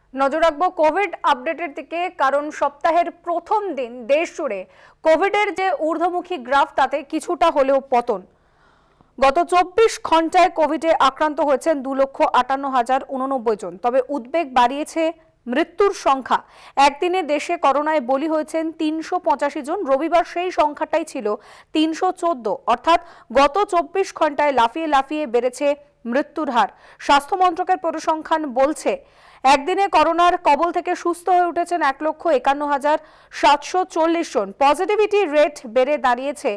নজর রাখবো কোভিড আপডেটের দিকে, কারণ সপ্তাহের প্রথম দিন দেশ জুড়ে কোভিডের যে ঊর্ধ্বমুখী গ্রাফ তাতে কিছুটা হলেও পতন। গত 24 ঘন্টায় কোভিডে আক্রান্ত হয়েছেন 2,58,089 জন। তবে উদ্বেগ বাড়িয়েছে মৃত্যুর সংখ্যা। একদিনে দেশে করোনায় বলি হয়েছেন 385 জন। রবিবার সেই সংখ্যাটাই ছিল 314, অর্থাৎ গত 24 ঘন্টায় লাফিয়ে লাফিয়ে বেড়েছে মৃত্যুর হার। স্বাস্থ্য মন্ত্রকের পরিসংখ্যান বলছে একদিনে করোনার কবল থেকে সুস্থ হয়ে উঠেছেন 1,51,740 জন। পজিটিভিটি রেট বেড়ে দাঁড়িয়েছে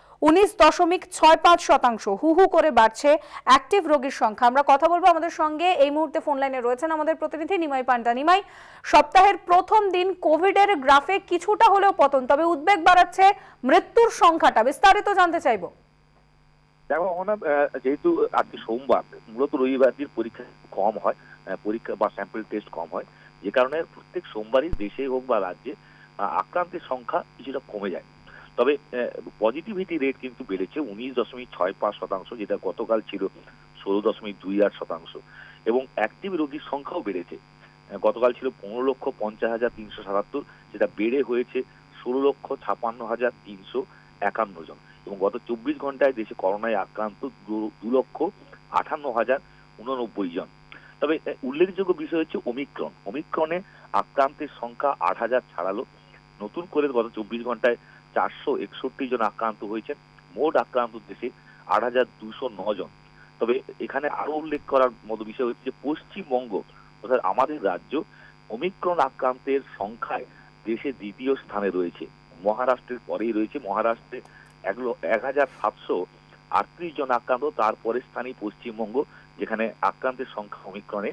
19.65%। হু হু করে বাড়ছে অ্যাক্টিভ রোগীর সংখ্যা। আমরা কথা বলবো, আমাদের সঙ্গে এই মুহূর্তে ফোন লাইনে রয়েছেন আমাদের প্রতিনিধি নিমাই পান্ডা। নিমাই, সপ্তাহের প্রথম দিন কোভিডের গ্রাফে কিছুটা হলেও পতন, তবে উদ্বেগ বাড়াচ্ছে মৃত্যুর সংখ্যাটা। বিস্তারিত জানতে চাইবো। দেখো, যেহেতু আজকে সোমবার, মূলত রবিবার দিন পরীক্ষা কম হয়, পরীক্ষা বা স্যাম্পল টেস্ট কম হয়, যে কারণে প্রত্যেক সোমবারই দেশে হোক বা রাজ্যে আক্রান্তের সংখ্যা কিছুটা কমে যায়। তবে পজিটিভিটি রেট কিন্তু বেড়েছে 19.65%, যেটা গতকাল ছিল 16.28%। এবং অ্যাক্টিভ রোগীর সংখ্যাও বেড়েছে। গতকাল ছিল 15,50,377, যেটা বেড়ে হয়েছে 16,56,351 জন। এবং গত 24 ঘন্টায় দেশে করোনায় আক্রান্ত 2,58,089 জন। তবে উল্লেখযোগ্য বিষয় হচ্ছে ওমিক্রনে আক্রান্তের সংখ্যা 8,000 ছাড়ালো। নতুন করে গত 24 ঘন্টায় 461 জন আক্রান্ত হয়েছেন। মোট আক্রান্ত দেশে 8,209 জন। তবে এখানে আরো উল্লেখ করার মতো বিষয় হচ্ছে পশ্চিমবঙ্গ, অর্থাৎ আমাদের রাজ্য, ওমিক্রন আক্রান্তের সংখ্যায় দেশে দ্বিতীয় স্থানে রয়েছে। মহারাষ্ট্রের পরেই রয়েছে। মহারাষ্ট্রে 1,738 জন আক্রান্ত, তারপরে স্থানীয় পশ্চিমবঙ্গ, যেখানে আক্রান্তের সংখ্যা ওমিক্রনে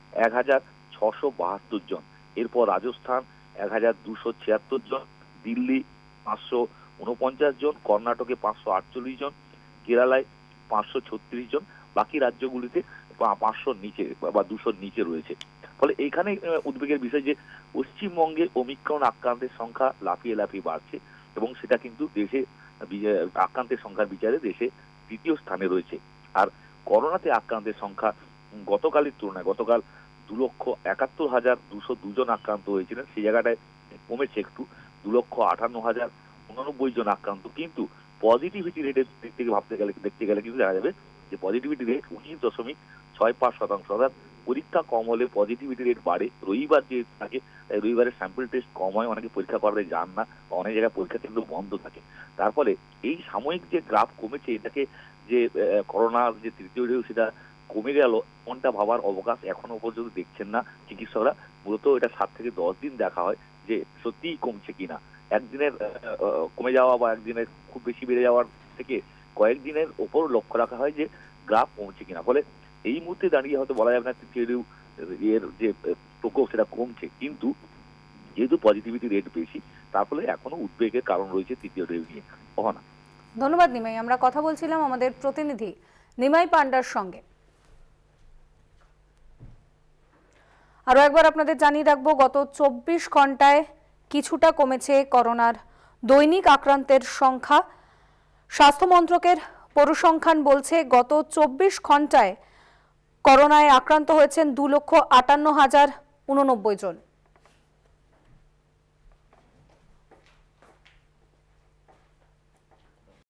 1,672 জন। এরপর রাজস্থান 1,276 জন, দিল্লি 549 জন, কর্ণাটকে 548 জন, কেরালায় 536 জন, বাকি রাজ্যগুলিতে 500 নিচে বা 200 নিচে রয়েছে। ফলে এইখানে উদ্বেগের বিষয় যে পশ্চিমবঙ্গে ওমিক্রন আক্রান্তের সংখ্যা লাফিয়ে লাফিয়ে বাড়ছে, এবং সেটা কিন্তু দেশে আক্রান্তের সংখ্যার বিচারে দেশে তৃতীয় স্থানে রয়েছে। আর করোনাতে আক্রান্তের সংখ্যা গতকালের তুলনায়, গতকাল 2,71,202 জন আক্রান্ত হয়েছিলেন, সেই জায়গাটায় কমেছে একটু, 2,58,089 জন আক্রান্ত। কিন্তু পজিটিভিটি রেটের দিক থেকে দেখতে গেলে কিন্তু দেখা যাবে যে পজিটিভিটি রেট 19.65%। অর্থাৎ পরীক্ষা কম হলে পজিটিভিটি রেট বাড়ে। রবিবার যে থাকে, তাই রবিবারের স্যাম্পল টেস্ট কম হয়, অনেকে পরীক্ষা করাতে যান না, অনেক জায়গায় পরীক্ষা কেন্দ্র বন্ধ থাকে। তার ফলে এই সাময়িক যে গ্রাফ কমেছে, এটাকে যে করোনার যে তৃতীয় ঢেউ সেটা কমে গেল কোনটা ভাবার অবকাশ এখনো পর্যন্ত দেখছেন না চিকিৎসকরা। মূলত এটা 7 থেকে 10 দিন দেখা হয় যে সত্যিই কমছে কিনা। একদিনের কমে যাওয়া বা একদিনের খুব বেশি বেড়ে যাওয়ার থেকে কয়েকদিনের ওপর লক্ষ্য রাখা হয় যে গ্রাফ কমছে কিনা। ফলে এই মুহূর্তে দাঁড়িয়ে হয়তো বলা যাবে না তৃতীয় ঢেউ এর যে প্রকোপ সেটা কমছে, কিন্তু যেহেতু পজিটিভিটি রেট বেশি, তার ফলে এখনো উদ্বেগের কারণ রয়েছে তৃতীয় ঢেউ নিয়ে। অহনা, ধন্যবাদ নিমাই। আমরা কথা বলছিলাম আমাদের প্রতিনিধি নিমাই পান্ডার সঙ্গে। আরো একবার আপনাদের জানিয়ে রাখবো, গত 24 ঘন্টায় কিছুটা কমেছে করোনার দৈনিক আক্রান্তের সংখ্যা। স্বাস্থ্য মন্ত্রকের পরিসংখ্যান বলছে গত 24 ঘন্টায় করোনায় আক্রান্ত হয়েছেন 2,58,089 জন।